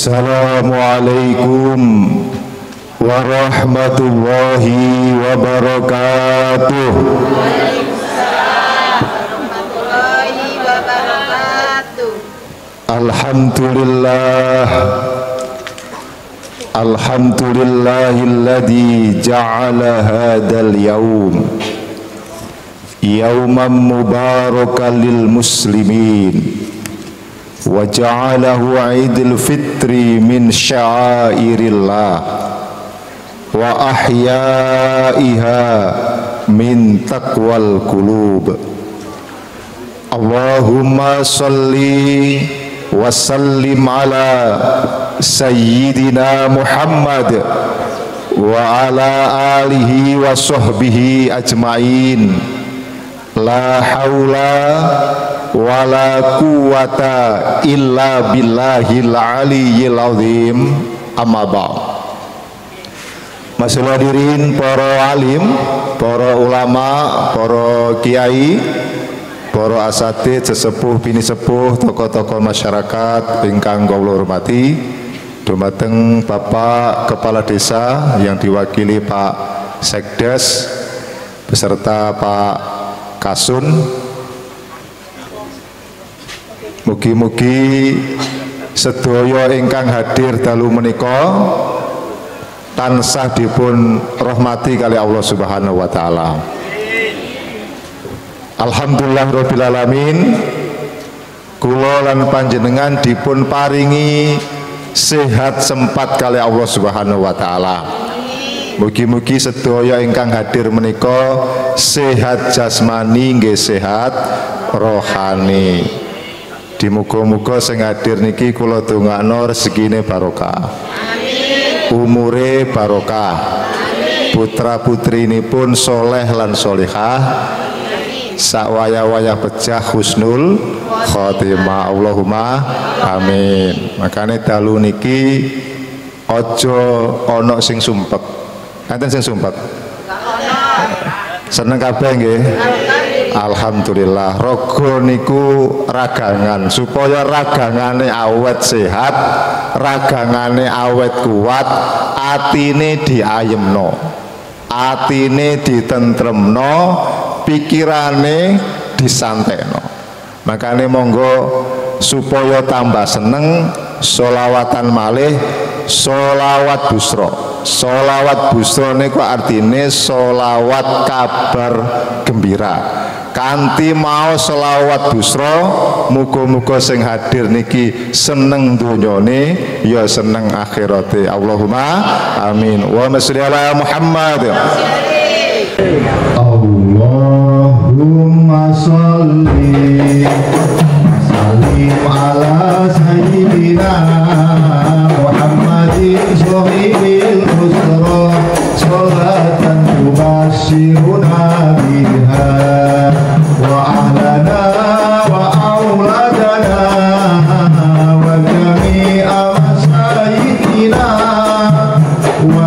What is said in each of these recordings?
Assalamualaikum warahmatullahi wabarakatuh. Waalaikumsalam warahmatullahi wabarakatuh. Alhamdulillahilladzi ja'ala hadzal yaum yauman mubarakan lil muslimin wa ja'alahu 'idul fitri min sya'airillah wa ahyaiha min taqwal qulub. Allahumma shalli wa sallim ala sayyidina Muhammad wa ala alihi wa sahbihi ajmain. La haula wala quwata illa billahil aliyyil azim. Amma ba'd. Masyaallah hadirin para alim, para ulama, para kiai, para asatidz, sesepuh bini sepuh, tokoh-tokoh masyarakat ingkang kula hormati, dumateng Bapak Kepala Desa yang diwakili Pak Sekdes beserta Pak Kasun. Mugi-mugi sedaya ingkang hadir dalu menika tansah dipun rahmati kali Allah Subhanahu wa taala. Alhamdulillahirabbil alamin. Kula lan panjenengan dipun paringi sehat sempat kali Allah Subhanahu wa taala. Mugi-mugi sedaya ingkang hadir menika sehat jasmani nggih sehat rohani. Dimuga-muga sing hadir niki kula dongakno rezekine barokah. Amin. Umure barokah. Amin. Putra putrinipun soleh lan solihah. Amin. Sakwaya-waya pejah husnul khotimah. Allahumma amin. Makane dalu niki aja ana sing sumpek. Enten sing sumpek? Seneng kabeh nggih? Alhamdulillah. Raga niku ragangan, supaya ragangane awet sehat, ragangane awet kuat, atine diayemno, atine ditentremno, pikirane disantekno. Makane monggo supaya tambah seneng sholawatan malih sholawat busra. Sholawat busra niku artine sholawat kabar gembira. Kanthi mau sholawat busra, muga-muga sing hadir niki seneng donyane ya seneng akhirate. Allahumma amin. Wa sholli ala Muhammad. Allahumma sholli sallim ala sayyidina Muhammadin sahibil usra sholatan tubasyiruna biha wa ahlana wa auladana wa jami'a masyayikina wa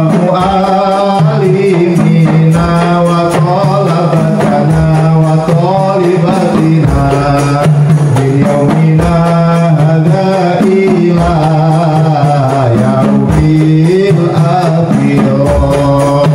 mu'alimina wa talabatana wa talibatina bil yaumina hadha ila yaumil akhirah.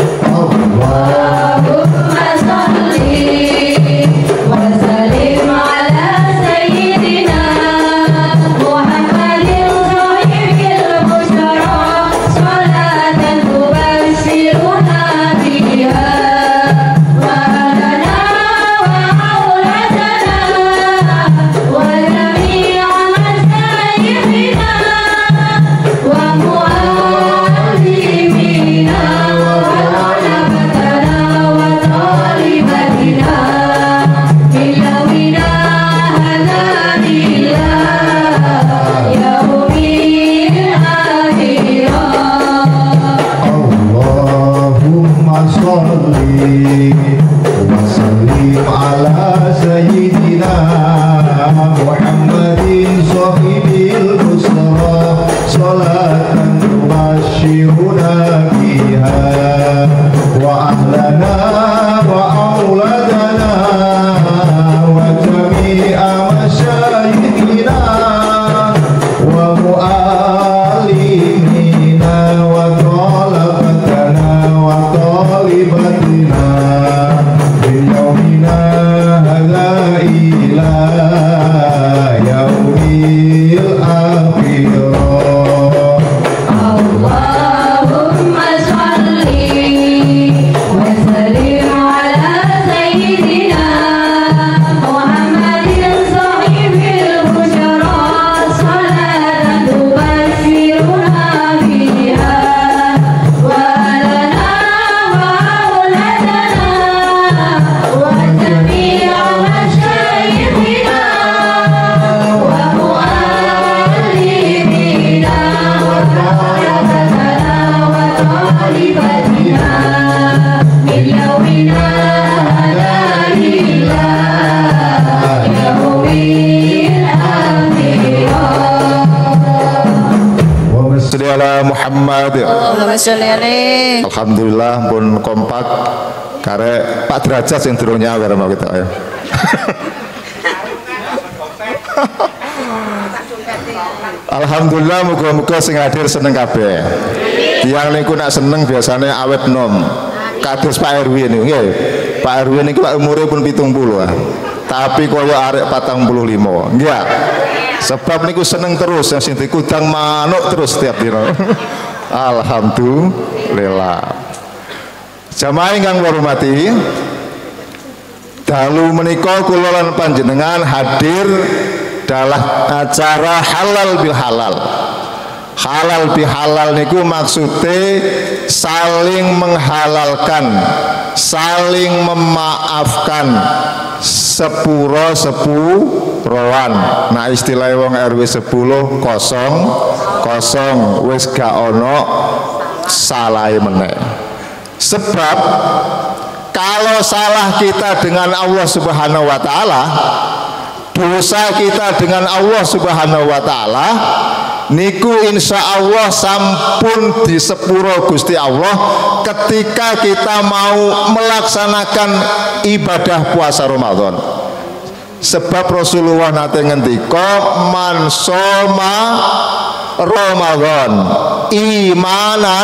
Muhammadin sahibil usra sholatan tubasyiruna biha wa ahlana wa auladana wa jami'a masyayikina wa mu'alimina Muhammad. Allahumma sholli alaihi. Alhamdulillah pun kompak karek Pak Derajat yang durung nyawer mau kita ya. Alhamdulillah muga-muga sing hadir seneng kabeh. Tiyang niku nak seneng biasanya awet nom. Kados Pak RW niku nggih. Pak RW niku umure pun 70 ah. Tapi koyo arek 45. Nggih. Sebab niku seneng terus sing dikudang manuk terus setiap dina. Alhamdulillah. Jamaah ingkang kula hormati, dalu menika kula lan panjenengan hadir dalam acara halal bil halal. Halal bil halal niku maksudnya saling menghalalkan, saling memaafkan, sepuro-sepuroan. Nah istilah wong RW 10 kosong kosong wis gak ono salah meneh. Sebab kalau salah kita dengan Allah Subhanahu wa taala, dosa kita dengan Allah Subhanahu wa taala niku insya Allah sampun di sepuro Gusti Allah ketika kita mau melaksanakan ibadah puasa Ramadan. Sebab Rasulullah nate ngendika man soma Ramadan imanan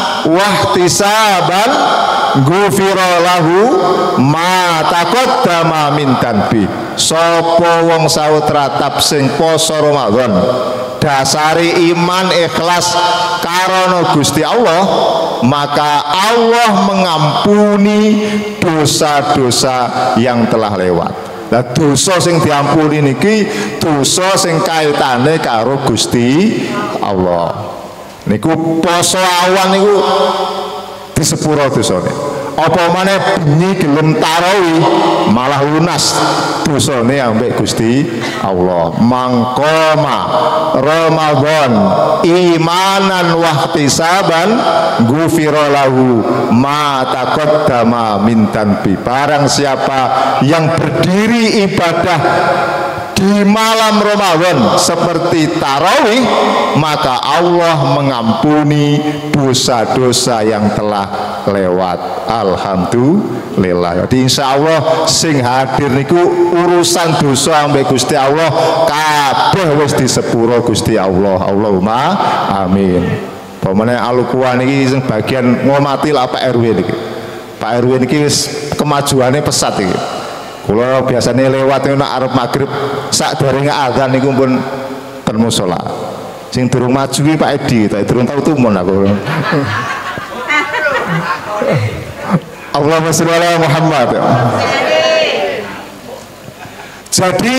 wahtisaban ghufira lahu ma taqaddama min tanbi. Sapa wong saut ratap sing poso Ramadan dasari iman ikhlas karono Gusti Allah, maka Allah mengampuni dosa-dosa yang telah lewat. Nah dosa sing diampuni niki dosa sing kaitane karo Gusti Allah. Niku poso awan niku disepuro dosane. Apa maneh bengi gelem tarawih malah lunas dosane ambek Gusti Allah. Mangkoma Ramadan imanan wahtisaban ghufira lahu ma taqaddama min tanbi. Barang siapa yang berdiri ibadah di malam Ramadan seperti tarawih, maka Allah mengampuni dosa-dosa yang telah lewat. Alhamdulillah. Jadi insya Allah sing hadir niku urusan dosa ambek Gusti Allah kabeh wis disepuro Gusti Allah. Allahumma amin. Pemene alukuan niki sing bagian ngomati lah Pak RW niki. Pak RW niki wis kemajuannya pesat iki. Kula biasanya lewat nek arep magrib sak derenge azan niku pun ten musala. Sing durung maju iki Pak Edi, tak durung tau tumon aku. Allahumma sholli ala Muhammad. Jadi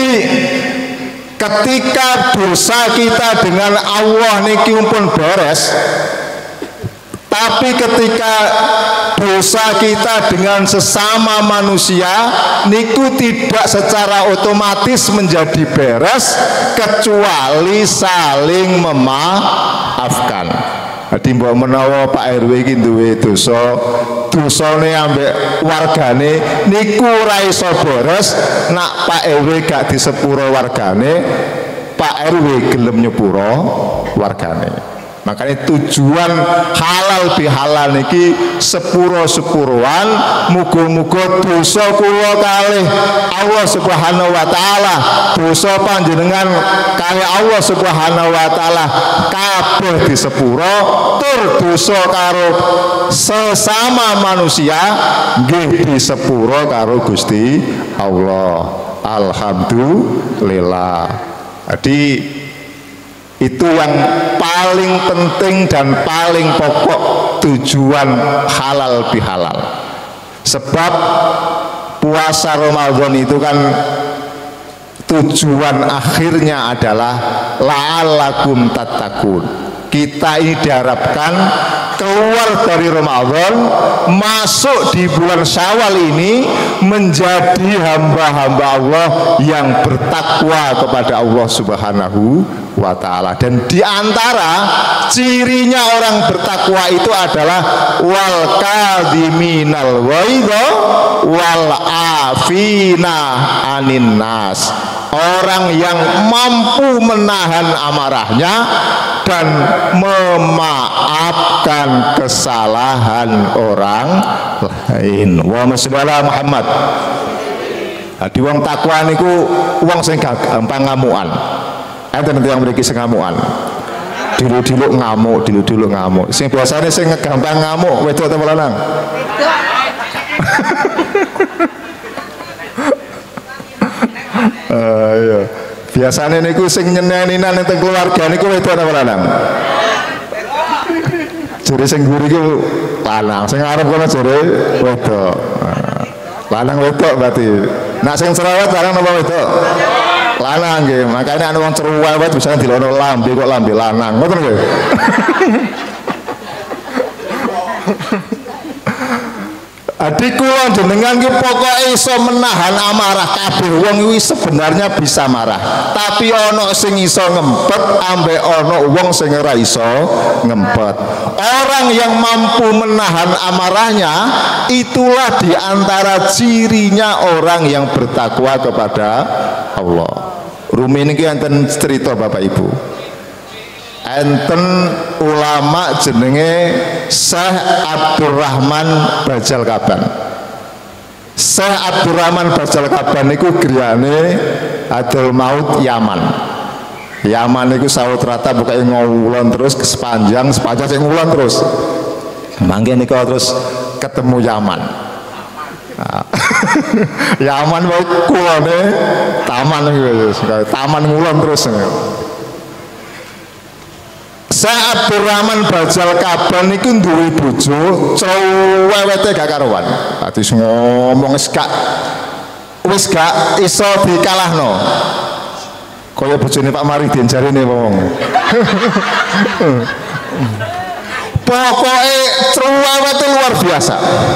ketika dosa kita dengan Allah niki pun beres, tapi ketika dosa kita dengan sesama manusia niku tidak secara otomatis menjadi beres kecuali saling memaafkan. Jadi mbok menawa Pak RW iki duwe dosa, dosane ambek wargane niku ora iso beres nak Pak RW gak disepuro wargane, Pak RW gelem nyepuro wargane. Makanya tujuan halal bihalal niki sepuro-sepuruan, muga-muga dosa kula kalih Allah Subhanahu wa taala, dosa panjenengan kalih Allah Subhanahu wa taala kabeh disepuro, tur dosa karo sesama manusia nggih disepuro karo Gusti Allah. Alhamdulillah. Jadi itu yang paling penting dan paling pokok tujuan halal bihalal. Sebab puasa Ramadan itu kan tujuan akhirnya adalah la'allakum tattaqun. Kita ini diharapkan keluar dari Ramadan, masuk di bulan Syawal ini menjadi hamba-hamba Allah yang bertakwa kepada Allah Subhanahu wa ta'ala. Dan diantara cirinya orang bertakwa itu adalah wal kadhiminal ghaidha wal afina anin nas. Orang yang mampu menahan amarahnya dan memaafkan memaafkan kesalahan orang lain. Wa masyaallah Muhammad. Di wong takwa niku wong sing gampang ngamukan. Enten yang mriki sing ngamukan. Diluk-diluk ngamuk, diluk-diluk ngamuk. Sing biasane sing gampang ngamuk wedok ta lanang? Iya. Biasane niku sing nyeneninan ning keluarga niku wedok ta lanang? Jare sing mburi iku lanang, sing arep kono jare wedok. Lanang wedok berarti. Nak sing cerewet lanang napa wedok? Lanang nggih. Makane ana wong cerewet bisa dilono lambe kok lambe lanang. Ngoten nggih. Adikku jenengan ki pokoke iso menahan amarah kabeh wong kuwi sebenarnya bisa marah. Tapi ana sing iso ngempet ambek ana wong sing ora iso ngempet. Orang yang mampu menahan amarahnya itulah diantara cirinya orang yang bertakwa kepada Allah. Rumi niki enten cerita Bapak Ibu. Enten ulama jenenge Syekh Abdurrahman Bajal Kaban. Syekh Abdurrahman Bajal Kaban niku griyane Adul Maut Yaman. Yaman niku saut rata bukae ngulon terus sepanjang sing ngulon terus. Mangke niku terus ketemu Yaman. Nah, Yaman wae kulone taman niku taman ngulon terus. Syekh Abdurrahman Bajal Kaban niku duwe bojo ceweke gak karuan. Dadi ngomong wis gak iso dikalahno. Kaya bojone Pak Maridin jarine wong. Pokoke ceweke luar biasa.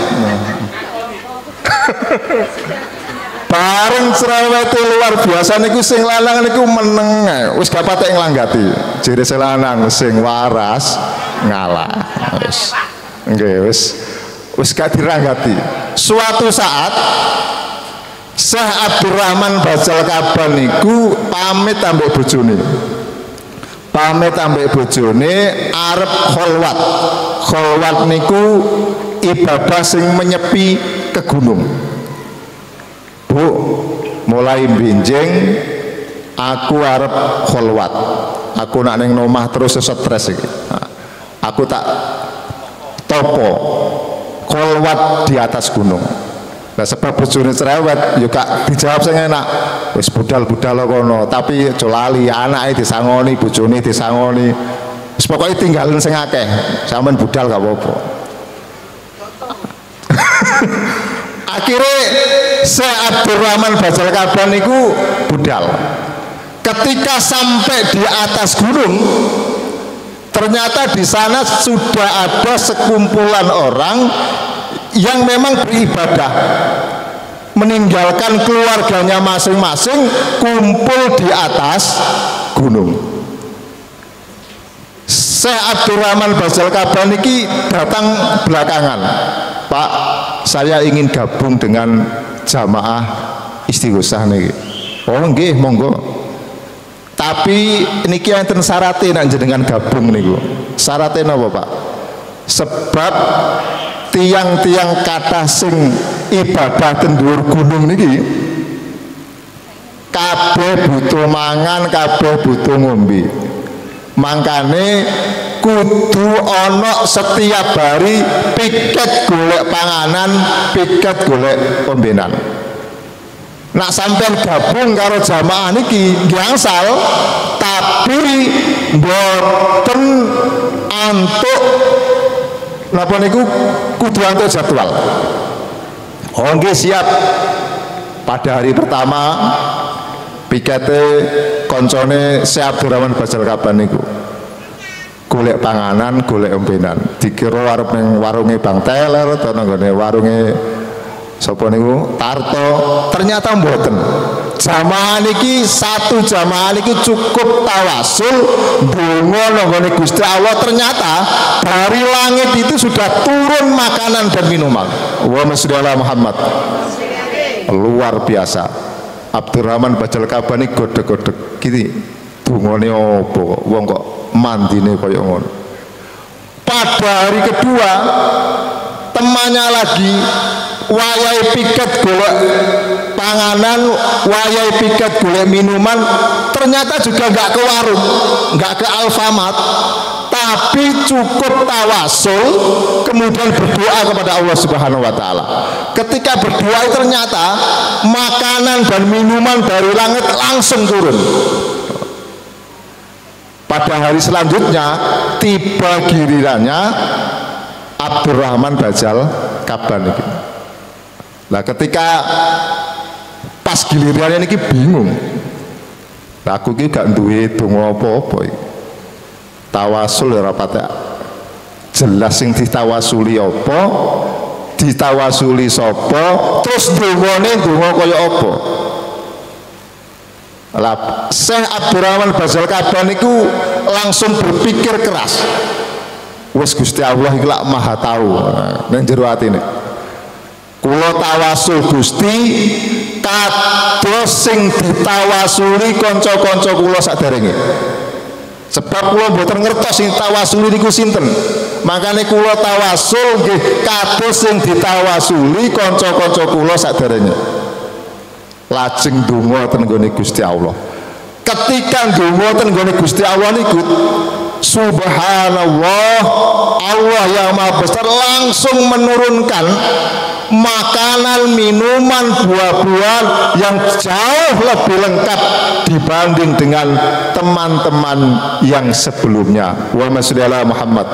Bareng cerewete luar biasa niku sing lanang niku meneng wis gak patek nglanggati. Jere sing lanang sing waras ngalah. Wis. Nggih wis gak diranggati. Suatu saat Syekh Abdurrahman Bajal Kaban niku pamit ambek bojone. Pamit ambek bojone arep kholwat. Kholwat niku ibadah sing menyepi ke gunung. Bu, mulai benjing aku arep kholwat. Aku nak ning omah terus stres iki. Aku tak topo kholwat di atas gunung. Nah sebab bojone cerewet yo gak dijawab sing enak. Wis budal-budal kono, tapi aja lali anake disangoni, bojone disangoni. Wis pokoke tinggalin sing akeh. Sampeyan budal gak apa-apa. Akhirnya Syekh Abdurrahman Bajal Kaban niku budal. Ketika sampai di atas gunung, ternyata di sana sudah ada sekumpulan orang yang memang beribadah, meninggalkan keluarganya masing-masing, kumpul di atas gunung. Syekh Abdurrahman Bajal Kaban niki datang belakangan. Pak, saya ingin gabung dengan jamaah istighosah niki. Oh nggih, monggo. Tapi niki enten syaraté nek jenengan gabung niku. Syaraté napa, Pak? Sebab tiang-tiang kathah sing ibadah ten dhuwur gunung niki kabeh butuh mangan, kabeh butuh ngombe. Mangkane kudu ana setiap hari piket golek panganan, piket golek ombenan. Nak sampean gabung karo jamaah niki gangsal, tapi mboten antuk napa niku kudu antuk jadwal. Oh nggih siap. Pada hari pertama pikete koncone Syekh Abdurrahman Bajal Kaban niku golek panganan, golek ombenan. Dikira arep ning warunge Bang Teler to nggone warunge sapa niku Tarto, ternyata mboten. Jamaah niki satu jamaah niki cukup tawasul donga nggone Gusti Allah, ternyata dari langit itu sudah turun makanan dan minuman. Wa masya Muhammad. Luar biasa. Abdurrahman Bajal Kaban iki godhog-godhog iki dungane apa kok wong kok mandine kaya ngono. pada hari kedua temannya lagi wayai piket golek panganan, wayai piket golek minuman, ternyata juga nggak ke warung, nggak ke Alfamart, tapi cukup tawasul kemudian berdoa kepada Allah Subhanahu wa taala. Ketika berdoa ternyata makanan dan minuman dari langit langsung turun. Pada hari selanjutnya tiba gilirannya Abdurrahman Bajal Kaban ini. Nah, ketika pas gilirannya ini bingung. Nah, aku ini gak duwe donga apa-apa. Tawasul ora patek jelas sing ditawasuli apa, ditawasuli sapa, terus dongane donga kaya apa. Lah Syekh Abdurrahman Bajal Kaban itu langsung berpikir keras. Wes Gusti Allah iki lak Maha tahu nang jero atine. Kula tawasul Gusti kados sing ditawasuli kanca-kanca kula saderenge. Sebab kula mboten ngertos sing tawasuli niku sinten. Makane kula tawasul nggih kados sing ditawasuli kanca-kanca kula saderenge. Lajeng donga ten nggone Gusti Allah. Ketika donga ten nggone Gusti Allah niku subhanallah, Allah yang Maha Besar langsung menurunkan makanan, minuman, buah-buahan yang jauh lebih lengkap dibanding dengan teman-teman yang sebelumnya. Wa sallallahu Muhammad.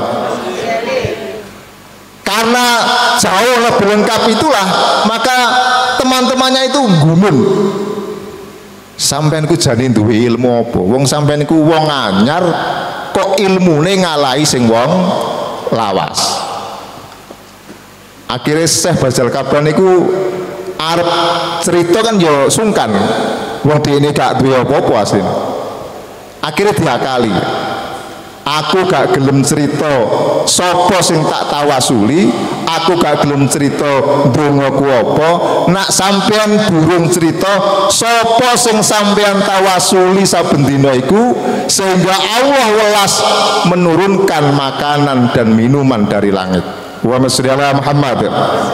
Karena jauh lebih lengkap itulah maka teman-temannya itu gumun. Sampeyan ku jane duwe ilmu apa? Wong sampeyan ku wong anyar kok ilmune ngalahi sing wong lawas. Akhirnya Syekh Bajal Kaban niku arep cerita kan ya sungkan. Wong dene gak duwe apa-apa asline. Akhirnya diakali. Aku gak gelem cerita sapa sing tak tawasuli, aku gak gelem cerita dongaku apa, nak sampean durung cerita sapa sing sampean tawasuli saben dina iku sehingga Allah welas menurunkan makanan dan minuman dari langit. Wa sallallahu Muhammad.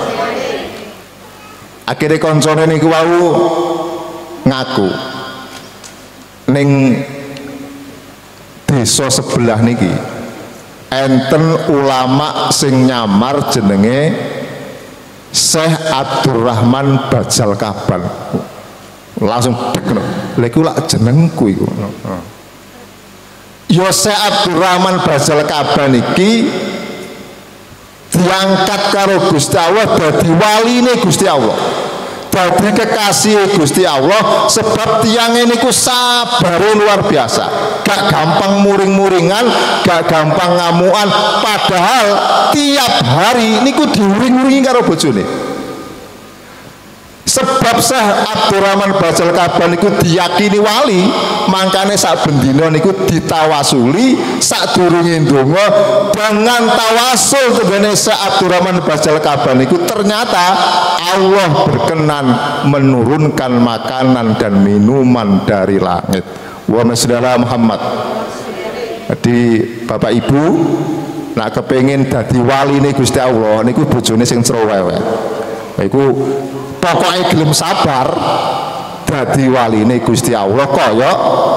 Akhirnya koncone niku wau ngaku ning desa sebelah niki enten ulama sing nyamar jenenge Syekh Abdurrahman Bajal Kaban. Langsung dekno. Lha iku lak jenengku iku. Ya Syekh Abdurrahman Bajal Kaban iki diangkat karo Gusti Allah dadi waline Gusti Allah. Dadi kekasih Gusti Allah sebab tiang ini ku sabare luar biasa, gak gampang muring-muringan, gak gampang ngamuan, padahal tiap hari niku diuring-uringi karo bojone. Sebab Syekh Abdurrahman Bajal Kaban niku diyakini wali, mangkane sak bendina niku ditawasuli sadurunge ndonga dengan tawasul tengene Syekh Abdurrahman Bajal Kaban niku ternyata Allah berkenan menurunkan makanan dan minuman dari langit. Wa sallallahu Muhammad. Jadi Bapak Ibu nak kepengin dadi waline Gusti Allah niku bojone sing cerewet. Iku pokoknya gelem sabar dadi waline Gusti Allah kaya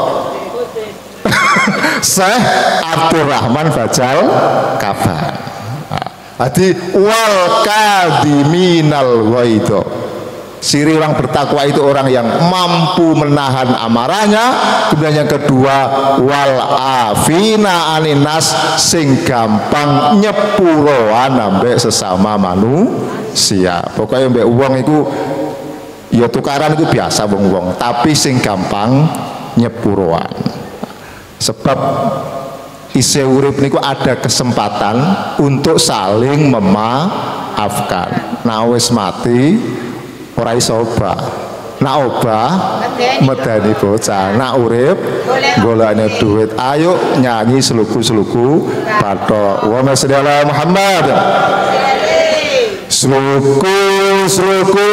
Syekh Abdurrahman Bajal Kaban. Jadi wal kadiminal ghaidha. Ciri orang bertakwa itu orang yang mampu menahan amarahnya. Kemudian yang kedua wal afina aninas sing gampang nyepuroan ambek sesama manusia. Pokoknya mbek wong iku ya tukaran itu biasa wong-wong, tapi sing gampang nyepuroan. Sebab isih urip niku ada kesempatan untuk saling memaafkan. Nah wis mati ora iso obah. Nak obah medeni bocah, nak urip golekne duit. Ayo nyanyi seluku-seluku bathok. Wa sallallahu Muhammad. Seluku-seluku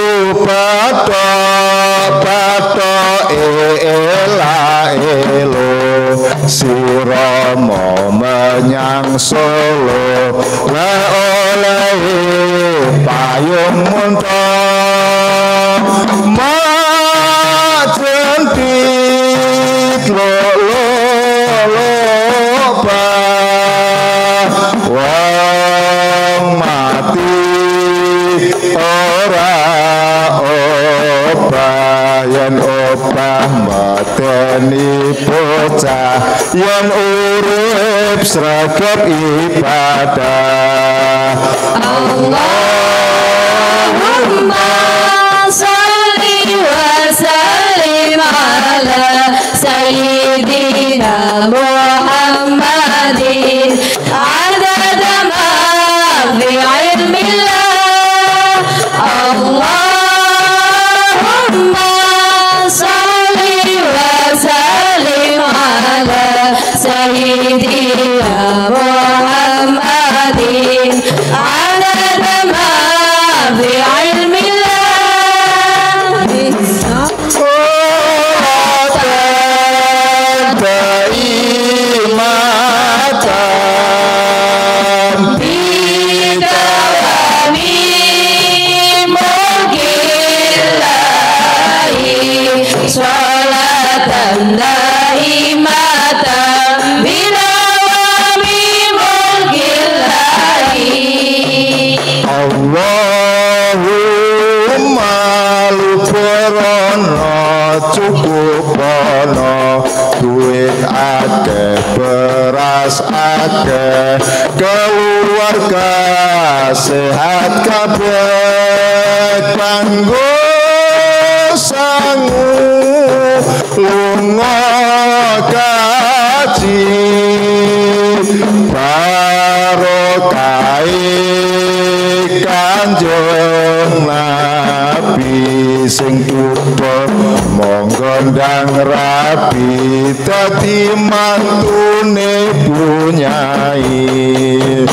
bathok ela elo sira Romo menyang Solo la oleh payung muntung majen tit loba wong mati ora obah yen obah mateni bocah yen urip sregep ibadah Allahumma salli wa sallim ala sayyidina Muhammadin adada ma fi ilmillah Allahumma salli wa sallim ala sayyidina Muhammadin adada ma fi ilmillah duit akeh beras akeh keluarga sehat kabeh kanggo sangu lunga kaji barokah Kanjeng Nabi sing tuwa monggo ndang rabi dadi mantune bunyai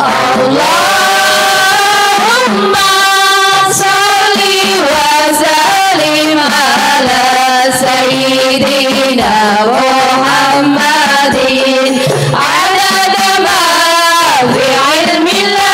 Allahumma salli wa sallim ala sayyidina Muhammadin adada ma fi ilmillah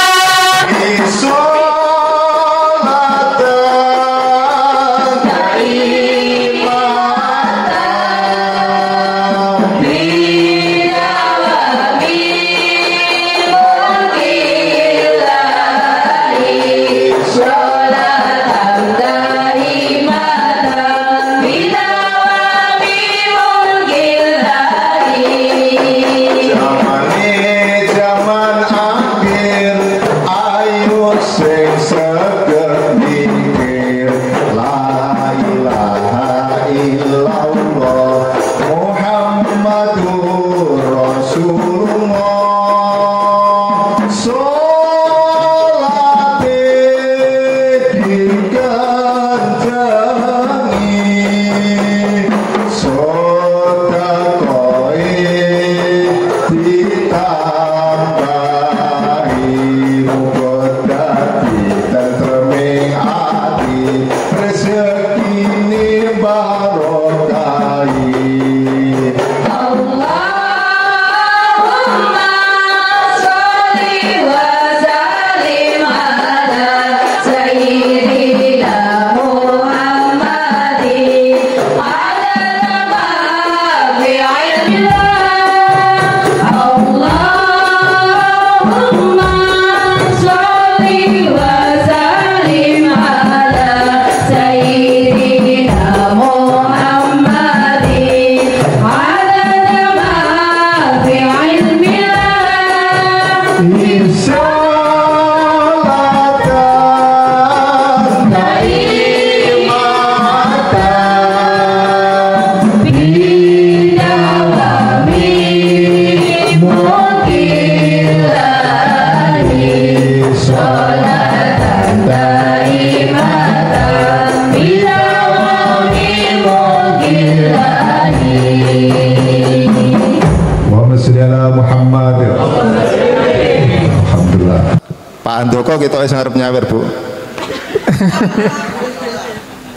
Pak Andoko kita wis ngarep nyawer, Bu.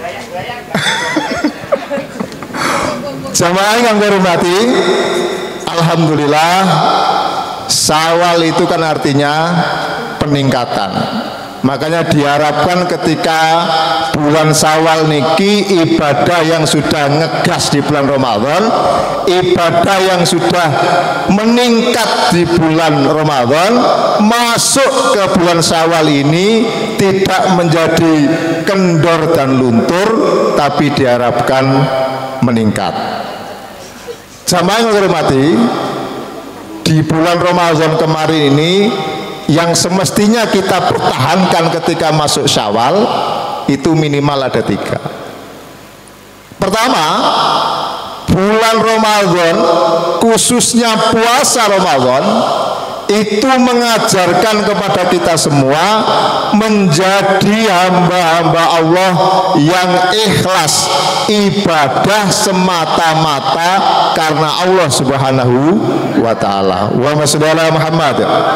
Jamaah yang kami hormati, alhamdulillah Syawal itu kan artinya peningkatan. Makanya diharapkan ketika bulan Syawal niki ibadah yang sudah ngegas di bulan Ramadan, ibadah yang sudah meningkat di bulan Ramadan, masuk ke bulan Syawal ini tidak menjadi kendor dan luntur, tapi diharapkan meningkat. Jamaah yang hormati, di bulan Ramadan kemarin ini yang semestinya kita pertahankan ketika masuk Syawal itu minimal ada 3. Pertama, bulan Ramadan khususnya puasa Ramadan itu mengajarkan kepada kita semua menjadi hamba-hamba Allah yang ikhlas, ibadah semata-mata karena Allah Subhanahu wa taala. Wa sallallahu Muhammad.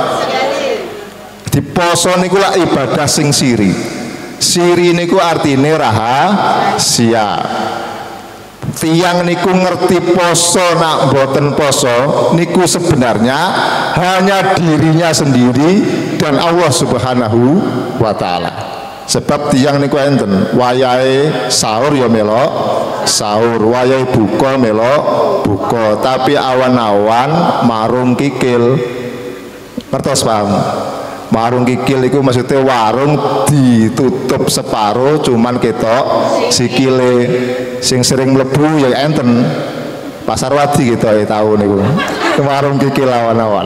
Di poso niku lah ibadah sing siri. Siri niku artine rahasia. Tiang niku ngerti poso nak boten poso niku sebenarnya hanya dirinya sendiri dan Allah Subhanahu wa taala. Sebab tiang niku enten wayahe sahur ya melok sahur, wayahe buka melok buka, tapi awan-awan marung kikil. Ngertos paham? Warung kikil itu maksudnya warung ditutup separuh cuman ketok sikile. Sing sering mlebu ya enten Pasar Wadi gitu ya tahu niku. Warung kikil awan-awan.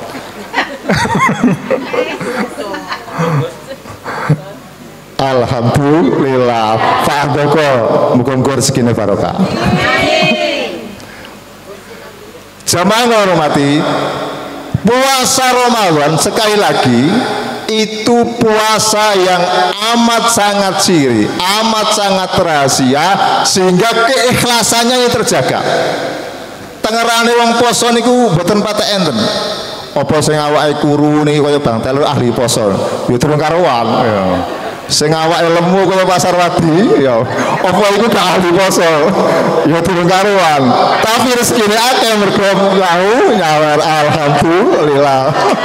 Alhamdulillah Pak Doko muga-muga rezekine barokah. Jamaah ngormati, puasa Ramadan sekali lagi itu puasa yang amat sangat siri, amat sangat rahasia, sehingga keikhlasannya ini terjaga. Tengerane wong poso niku mboten patek enten. Apa sing awake kuru niki kaya Bang Telur ahli poso, ya durung karuan. Ya. Sing awake lemu kaya Pasar Wadi, ya apa iku gak ahli poso, ya durung karuan. Tapi rezekine akeh mergo lahu nyawer alhamdulillah.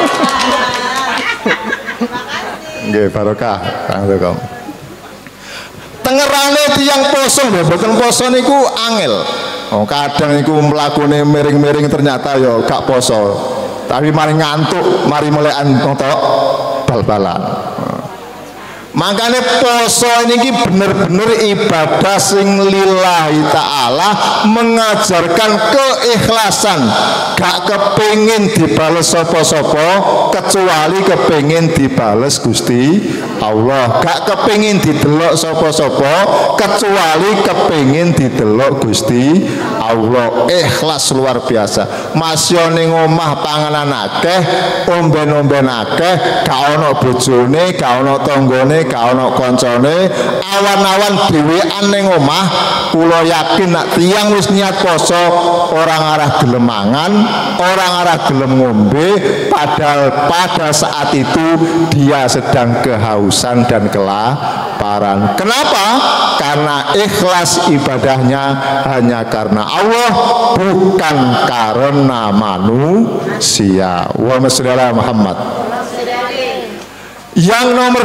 Nggih barokah Kang Tekom. Tengerane tiyang poso lho, mboten poso niku angel. Oh, kadang niku mlakune miring-miring ternyata ya gak poso. Tapi mari ngantuk, mari melekan tok bal-balan. Makanya poso ini bener-bener ibadah sing lillahi ta'ala, mengajarkan keikhlasan, gak kepingin dibales sopo-sopo kecuali kepingin dibales Gusti Allah, gak kepingin didelok sopo-sopo kecuali kepingin didelok Gusti Allah. Ikhlas luar biasa. Masya ning omah panganan akeh, omben-omben akeh, gak ono bojone, gak ono tonggone, gak ono koncone, awan-awan dhewean ning omah. Kula yakin nak tiyang wis niat poso orang arah gelem mangan, orang arah gelem ngombe, padahal pada saat itu dia sedang kehausan dan kelaparan. Kenapa? Karena ikhlas ibadahnya hanya karena Allah, bukan karena manusia. Wa sallallahu Muhammad. Yang nomor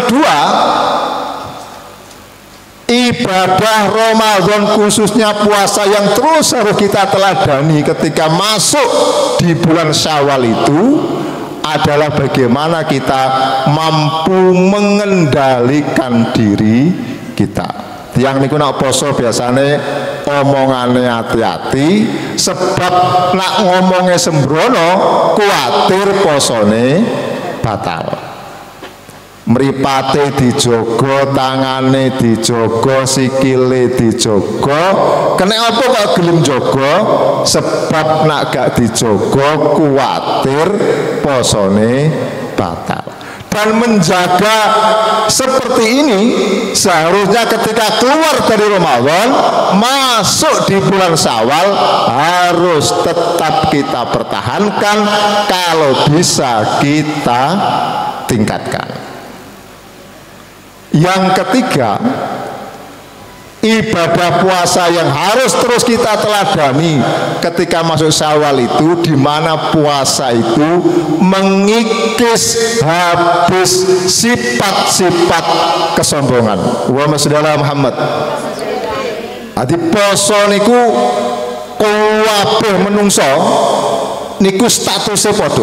2, ibadah Ramadan khususnya puasa yang terus harus kita teladani ketika masuk di bulan Syawal itu adalah bagaimana kita mampu mengendalikan diri kita. Yang niku nak poso biasanya omongane hati-hati, sebab nak ngomongnya sembrono kuatir posone batal. Mripate dijogo, tangane dijogo, sikile dijogo. Kena apa kok gelem jogo? Sebab nak gak dijogo kuatir posone batal. Dan menjaga seperti ini seharusnya ketika keluar dari Ramadan masuk di bulan Syawal harus tetap kita pertahankan, kalau bisa kita tingkatkan. Yang ketiga, ibadah puasa yang harus terus kita teladani ketika masuk Syawal itu, di mana puasa itu mengikis habis sifat-sifat kesombongan. Wa sallallahu Muhammad. Adi poso niku kabeh menungso niku statusnya padha.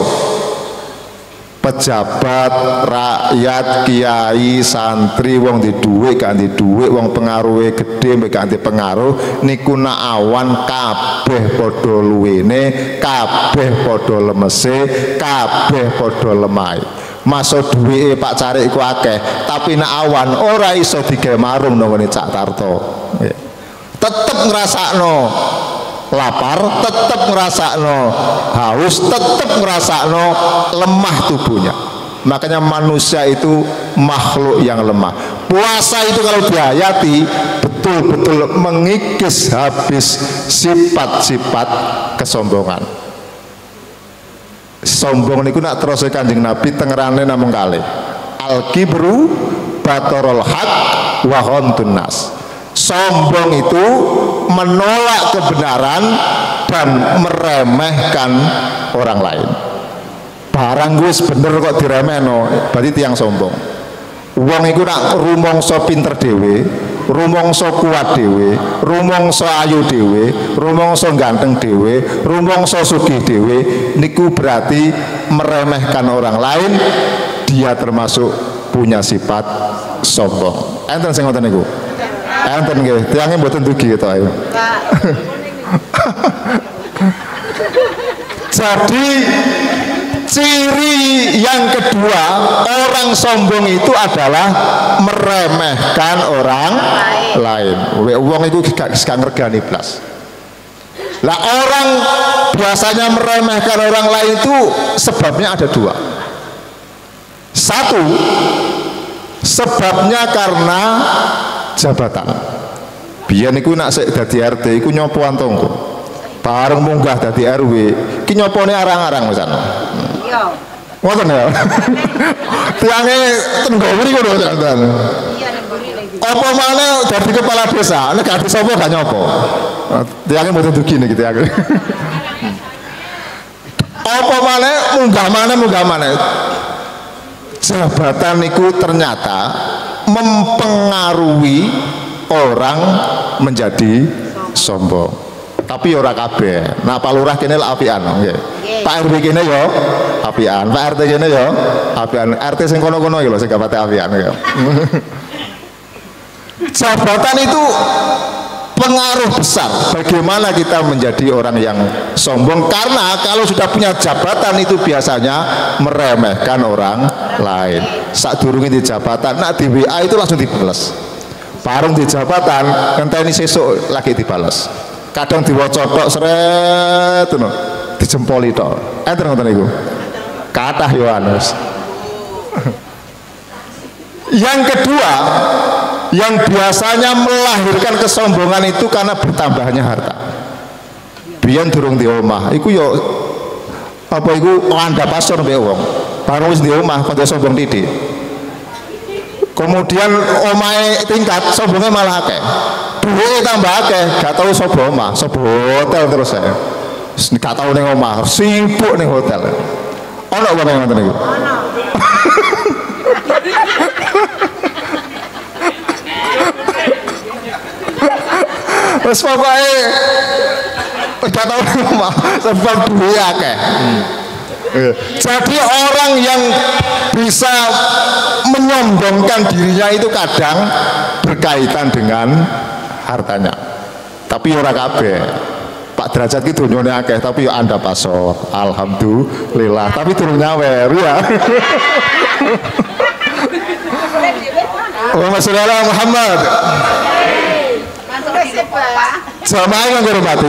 Pejabat, rakyat, kiai, santri, wong di dhuwit gak di dhuwit, wong pengaruhe gedhe mek gak di pengaruh niku nak awan kabeh padha luwene, kabeh padha lemese, kabeh padha lemai. Masuk duwike Pak Carik iku akeh, tapi nak awan ora iso digawe marung nang ngene Cak Tarto. Tetep ngrasakno lapar, tetap ngerasakno haus, tetap ngerasakno lemah tubuhnya. Makanya manusia itu makhluk yang lemah. Puasa itu kalau dihayati betul-betul mengikis habis sifat-sifat kesombongan. Sombong niku nak terus Kanjeng Nabi tengerane namung kalih. Al-kibru batorul haq wa ghamtun nas. Sombong itu menolak kebenaran dan meremehkan orang lain. Barang gue bener kok diremehno, berarti tiang sombong. Wong iku nak rumangsa pinter dhewe, rumangsa kuat dhewe, rumangsa ayu dhewe, rumangsa ganteng dhewe, rumangsa sugih dhewe, niku berarti meremehkan orang lain. Dia termasuk punya sifat sombong. Enten sing ngoten niku. Enten nggih, tiange mboten dugi to ayo. Jadi ciri yang kedua orang sombong itu adalah meremehkan orang lain. Wong itu gak ngergani blas. Lah orang biasanya meremehkan orang lain itu sebabnya ada dua. Satu, sebabnya karena jabatan. Biyen iku nak sik dadi RT iku nyopoan tonggo. Bareng munggah dadi RW, iki nyopone arang-arang pisan. Iya. Ngoten ya. Tiange tenggo mriku lho tenan. Iya ning mburi lagi. Apa maneh dadi kepala desa, nek gak sapa gak nyopo. Tiange mboten dugi niki tiange. Apa maneh munggah maneh. Jabatan itu ternyata mempengaruhi orang menjadi sombong. Tapi ora kabeh. Nah, Pak Lurah kene lak apian nggih. Pak RW kene yo apian, Pak RT kene yo apian. RT sing kono-kono iki lho sing gak pate apian ya. Jabatan itu pengaruh besar bagaimana kita menjadi orang yang sombong, karena kalau sudah punya jabatan itu biasanya meremehkan orang lain. Saat durungi di jabatan, nak di WA itu langsung dibales. Bareng di jabatan, ngenteni sesuk lagi dibales. Kadang diwacok seret no, dijempoli tok. Enten ngoten niku. Kathah Yohanes. Yang kedua, yang biasanya melahirkan kesombongan itu karena bertambahnya harta. Biyen durung di omah, iku yo apa iku anda pasor mbek wong. Baru wis di omah kok sombong titik. Kemudian omahe tingkat sombongnya malah akeh. Duwe tambah akeh, gak tau sapa omah, sapa hotel terus saya. Gak tau ning omah, sibuk ning hotel. Ono apa ngoten niku? Ono. Wes pokoke gak tau omah, sebab duwe akeh. Jadi orang yang bisa menyombongkan dirinya itu kadang berkaitan dengan hartanya. Tapi ora kabeh. Pak Derajat ki donyane akeh tapi yo anda pasor. Alhamdulillah, tapi durung nyawer ya. Allahumma sholli ala Muhammad. Jamaah yang hormati.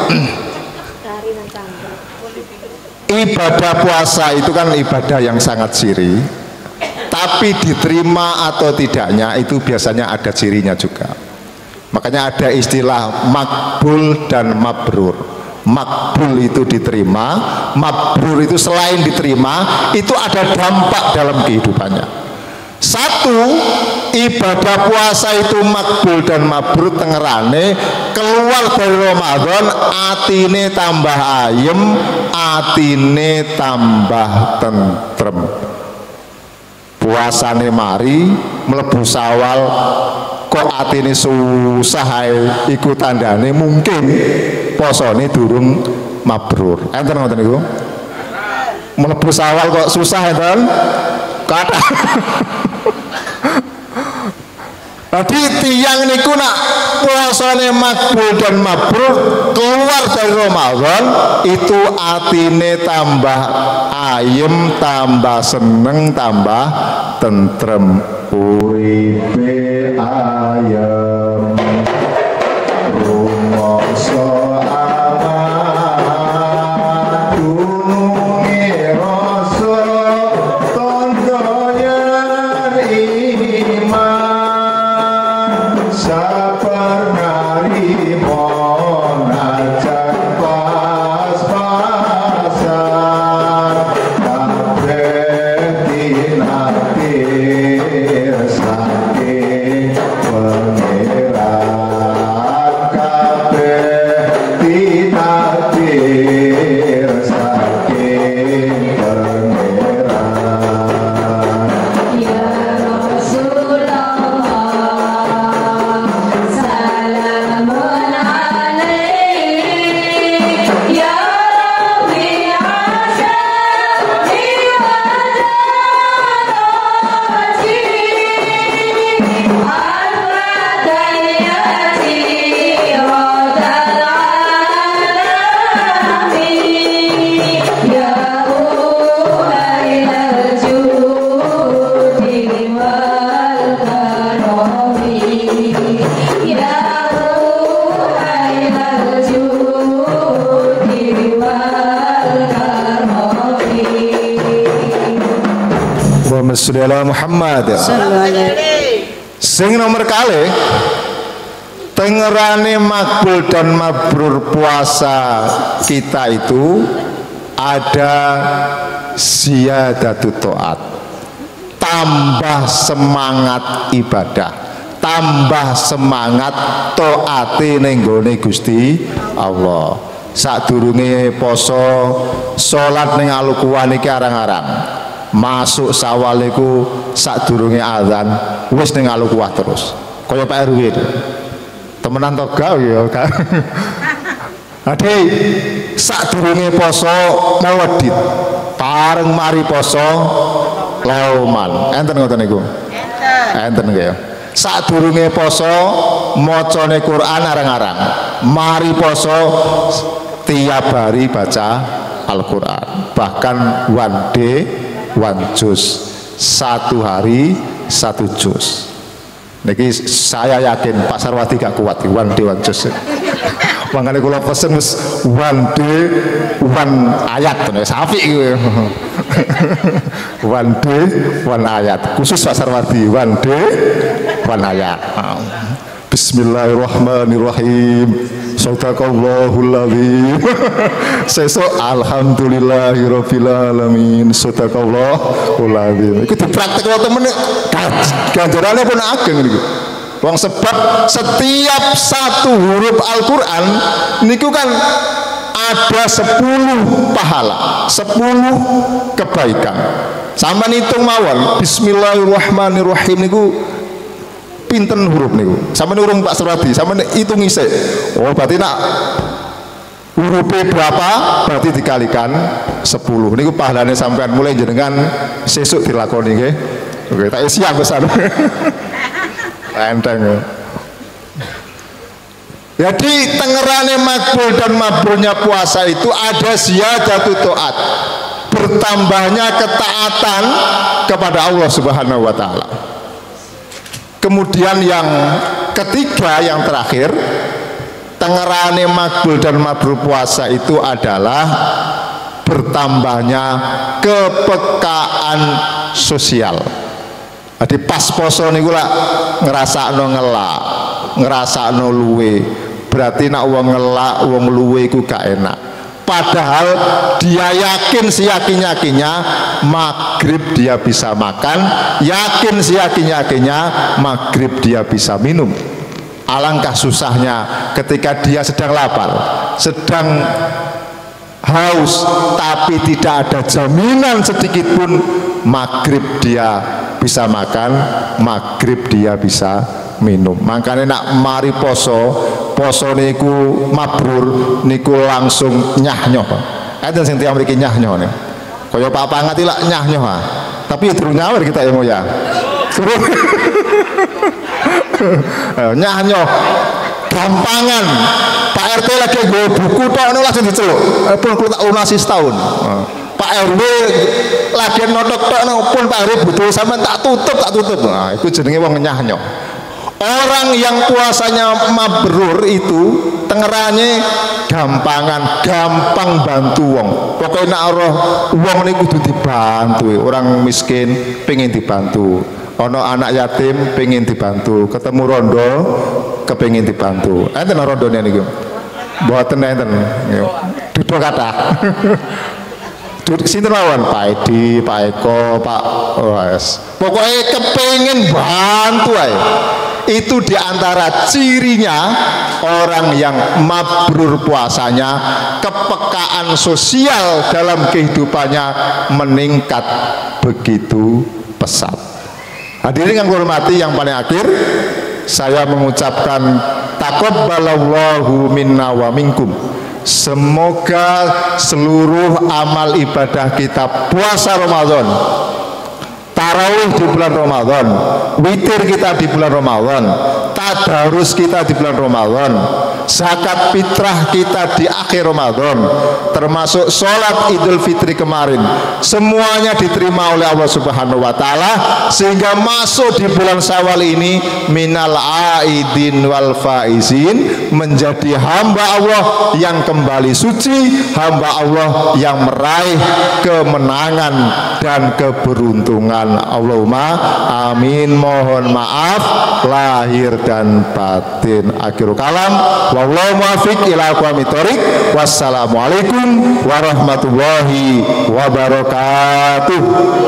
Ibadah puasa itu kan ibadah yang sangat siri, tapi diterima atau tidaknya itu biasanya ada cirinya juga. Makanya ada istilah makbul dan mabrur. Makbul itu diterima, mabrur itu selain diterima itu ada dampak dalam kehidupannya. Satu, ibadah puasa itu makbul dan mabrur tengerane keluar dari Ramadan atine tambah ayem, atine tambah tentrem. Puasane mari mlebu Syawal kok atine susah ae, iku tandane mungkin posone durung mabrur. Enten ngoten niku. Mlebu Syawal kok susah enten? Kata. Tadi tiang niku nak puasane makbul dan mabrur keluar dari Ramadan itu atine tambah ayem, tambah seneng, tambah tentrem. Uripe ayem rumangsa aman dununge rasa tontoyan iman sabar narimon ajan pas-pasan kabeh dinatir saking pangeran kabeh dinatir saking pangeran. Ya Rasulullah, salamun alaik. Ya Rabbi asyadi wa darati, al-fadaniyati radal alamin. Ya uhailal judi wal karami, ya uhailal judi wal karami. Allahumma sholli ala Muhammad. Sing nomor kali tengerane makbul dan mabrur puasa kita itu ada ziyadatu taat, tambah semangat ibadah, tambah semangat taate ning nggone Gusti Allah. Sadurunge poso salat ning alukuwan iki arang-arang. Masuk Syawal iku sadurunge azan wis ning alukuwah terus. Kaya Pak RW itu. Temenan to gak ya, Kak. Ade sadurunge poso mawedit. Pareng mari poso lauman. Enten ngoten niku? Enten nggih ya. Sadurunge poso macane Quran arang-arang. Mari poso tiap hari baca Al-Qur'an. Bahkan one day one juz, satu hari satu juz. Niki saya yakin Pak Sarwati gak kuat one day one juz. Makanya kalau pesen one day one ayat tuh sapi gitu. One day one ayat khusus Pak Sarwati, one day one ayat. Bismillahirrahmanirrahim. Sadaqallahul azim. Sesuk alhamdulillahirabbil alamin. Sadaqallahul azim. Iku dipraktekno temen ganjarane pun ageng niku. Wong sebab setiap satu huruf Al-Qur'an niku kan ada 10 pahala, 10 kebaikan. Sampeyan hitung mawon Bismillahirrahmanirrahim niku pinten huruf niku? Sampeyan urung Pak Suradi, sampeyan hitung isik. Oh, berarti nak hurufnya berapa? Berarti dikalikan 10. Niku pahalane sampeyan mulai jenengan sesuk dilakoni nggih. Oke, tak siap besar. Enteng. Jadi tengerane makbul dan mabrurnya puasa itu ada ziyadatu taat, bertambahnya ketaatan kepada Allah Subhanahu wa taala. Kemudian yang ketiga, yang terakhir, tengerane makbul dan mabrur puasa itu adalah bertambahnya kepekaan sosial. Jadi pas poso niku lak ngrasakno ngelak, ngrasakno luwe. Berarti nak wong ngelak, wong luwe iku gak enak. padahal dia yakin seyakin-yakinnya maghrib dia bisa makan, yakin seyakin-yakinnya maghrib dia bisa minum. Alangkah susahnya ketika dia sedang lapar, sedang haus, tapi tidak ada jaminan sedikit pun maghrib dia bisa makan, maghrib dia bisa minum. Makanya nak mari poso niku mabrur niku langsung nyah-nyoh. Enten sing tiyang mriki nyah-nyoh nih. Kaya Pak Pangat iki lak nyah-nyoh ah. Tapi durung nyawer kita ya moya. Nyah-nyoh gampangan. Pak RT lagi gue buku tok ini langsung diceluk. Pun kulo tak lunasi setahun. Pak RW lagi notok tok pun Pak RW butuh sama tak tutup. Nah, itu jenenge wong nyah-nyoh. Orang yang puasanya mabrur itu tengerane gampangan, gampang bantu wong. Pokoknya nak roh wong niku kudu dibantu. Orang miskin pengen dibantu. Ono anak yatim pengen dibantu. Ketemu rondo kepengin dibantu. Enten rondone niku. Mboten enten. Dudu kathah. Sinten lawan Pak Edi, Pak Eko, Pak OS. Pokoknya kepengin bantu ae. Itu diantara cirinya orang yang mabrur puasanya, kepekaan sosial dalam kehidupannya meningkat begitu pesat. Hadirin yang hormati, yang paling akhir saya mengucapkan taqabbalallahu minna wa minkum. Semoga seluruh amal ibadah kita puasa Ramadan, tarawih di bulan Ramadan, witir kita di bulan Ramadan, tadarus kita di bulan Ramadan, zakat fitrah kita di akhir Ramadan, termasuk sholat Idul Fitri kemarin, semuanya diterima oleh Allah Subhanahu wa Ta'ala, sehingga masuk di bulan Syawal ini minal aidin wal faizin, menjadi hamba Allah yang kembali suci, hamba Allah yang meraih kemenangan dan keberuntungan. Allahumma amin. Mohon maaf lahir dan batin. Akhirul kalam, wallahu muwaffiq ila aqwamit thoriq. Wassalamualaikum warahmatullahi wabarakatuh.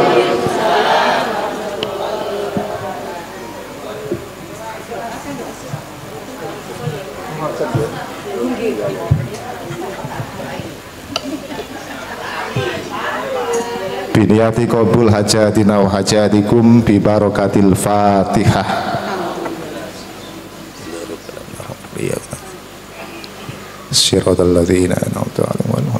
Biniyati qabul hajatina wa hajatikum bi barakatil Fatihah. Siratal ladzina an'amta 'alaihim.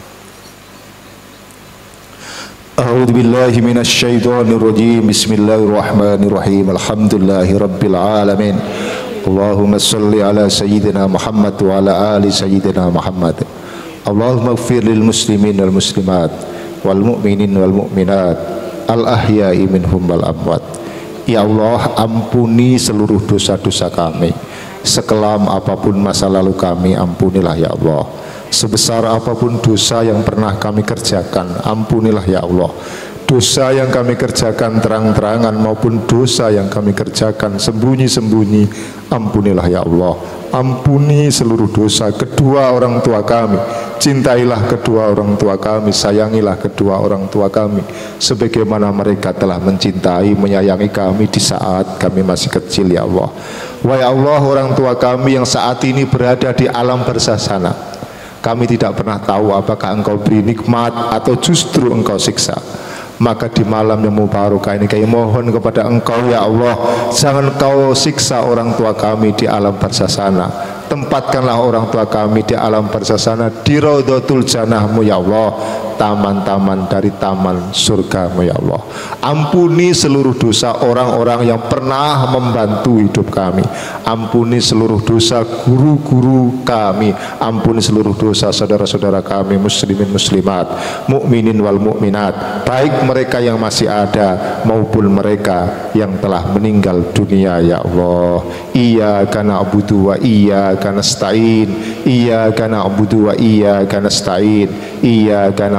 A'udzu billahi minasy syaithanir rajim. Bismillahirrahmanirrahim. Alhamdulillahi rabbil alamin. Allahumma shalli ala sayyidina Muhammad wa ala ali sayyidina Muhammad. Allahumma ighfir lil muslimin wal muslimat wal mu'minin wal mu'minat al ahya'i minhum wal amwat. Ya Allah, ampuni seluruh dosa-dosa kami. Sekelam apapun masa lalu kami, ampunilah ya Allah. Sebesar apapun dosa yang pernah kami kerjakan, ampunilah ya Allah. Dosa yang kami kerjakan terang-terangan maupun dosa yang kami kerjakan sembunyi-sembunyi, ampunilah ya Allah. Ampuni seluruh dosa kedua orang tua kami. Cintailah kedua orang tua kami, sayangilah kedua orang tua kami sebagaimana mereka telah mencintai, menyayangi kami di saat kami masih kecil ya Allah. Wahai Allah, orang tua kami yang saat ini berada di alam barzah sana, kami tidak pernah tahu apakah Engkau beri nikmat atau justru Engkau siksa. Maka di malam yang mubarakah ini kami mohon kepada Engkau ya Allah, jangan Engkau siksa orang tua kami di alam barzah sana. Tempatkanlah orang tua kami di alam barzah sana di Raudhatul Jannah-Mu ya Allah, taman-taman dari taman surga-Mu ya Allah. Ampuni seluruh dosa orang-orang yang pernah membantu hidup kami. Ampuni seluruh dosa guru-guru kami. Ampuni seluruh dosa saudara-saudara kami muslimin muslimat, mukminin wal mukminat, baik mereka yang masih ada maupun mereka yang telah meninggal dunia ya Allah. Iyyaka na'budu wa iyyaka nasta'in. Iyyaka na'budu wa iyyaka nasta'in. Iyyaka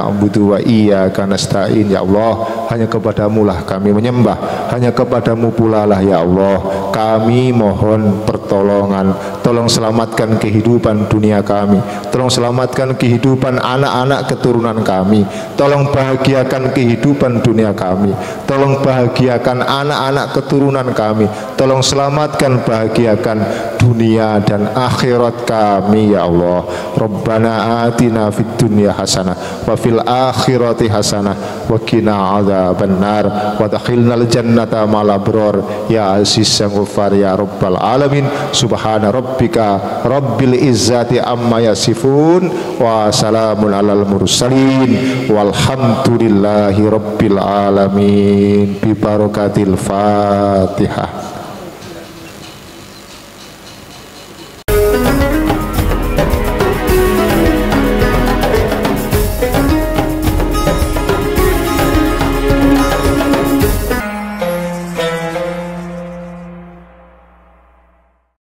na'budu wa iyyaka nasta'in. Ya Allah, hanya kepadamu lah kami menyembah, hanya kepadamu pula lah ya Allah kami mohon pertolongan. Tolong selamatkan kehidupan dunia kami, tolong selamatkan kehidupan anak-anak keturunan kami, tolong bahagiakan kehidupan dunia kami, tolong bahagiakan anak-anak keturunan kami, tolong selamatkan bahagiakan dunia dan akhirat kami ya Allah. Rabbana atina fid dunya hasanah wa fil akhirati hasanah wa qina adzabannar wa adkhilnal jannata ma'al abrar ya aziz ya ghaffar ya rabbal alamin. Subhana rabbika rabbil izzati amma yasifun wa salamun alal mursalin walhamdulillahi rabbil alamin bi barakatil Fatihah.